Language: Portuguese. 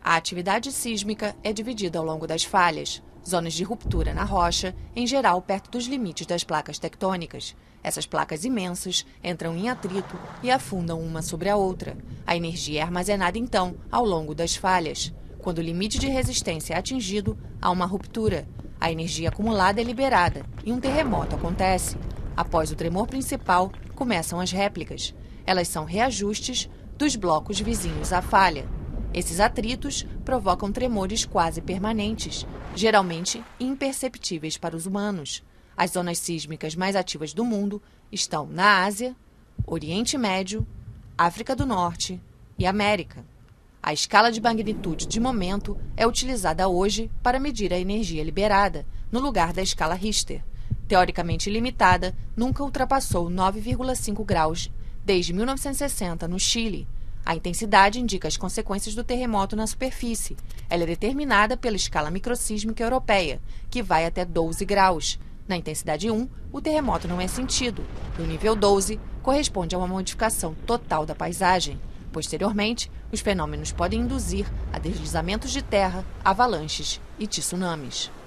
A atividade sísmica é dividida ao longo das falhas, zonas de ruptura na rocha, em geral perto dos limites das placas tectônicas. Essas placas imensas entram em atrito e afundam uma sobre a outra. A energia é armazenada, então, ao longo das falhas. Quando o limite de resistência é atingido, há uma ruptura. A energia acumulada é liberada e um terremoto acontece. Após o tremor principal, começam as réplicas. Elas são reajustes dos blocos vizinhos à falha. Esses atritos provocam tremores quase permanentes, geralmente imperceptíveis para os humanos. As zonas sísmicas mais ativas do mundo estão na Ásia, Oriente Médio, África do Norte e América. A escala de magnitude de momento é utilizada hoje para medir a energia liberada, no lugar da escala Richter. Teoricamente limitada, nunca ultrapassou 9,5 graus desde 1960 no Chile. A intensidade indica as consequências do terremoto na superfície. Ela é determinada pela escala microsísmica europeia, que vai até 12 graus. Na intensidade 1, o terremoto não é sentido. No nível 12, corresponde a uma modificação total da paisagem. Posteriormente, os fenômenos podem induzir a deslizamentos de terra, avalanches e tsunamis.